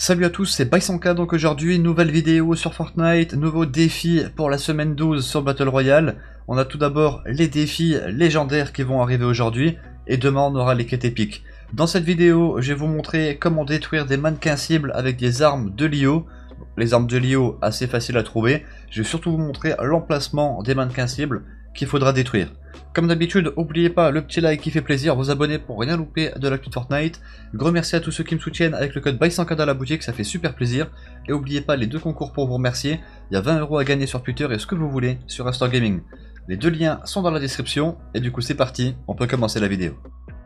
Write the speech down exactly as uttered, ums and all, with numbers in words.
Salut à tous, c'est Baisanka. Donc aujourd'hui, nouvelle vidéo sur Fortnite, nouveau défi pour la semaine douze sur Battle Royale. On a tout d'abord les défis légendaires qui vont arriver aujourd'hui, et demain on aura les quêtes épiques. Dans cette vidéo, je vais vous montrer comment détruire des mannequins cibles avec des armes de L I O. Les armes de L I O, assez faciles à trouver. Je vais surtout vous montrer l'emplacement des mannequins cibles qu'il faudra détruire. Comme d'habitude, n'oubliez pas le petit like qui fait plaisir, vous abonner pour rien louper de l'actu de Fortnite. Gros merci à tous ceux qui me soutiennent avec le code Baisanka dans la boutique, ça fait super plaisir. Et n'oubliez pas les deux concours pour vous remercier. Il y a vingt euros à gagner sur Twitter et ce que vous voulez sur Astor Gaming. Les deux liens sont dans la description et du coup c'est parti, on peut commencer la vidéo.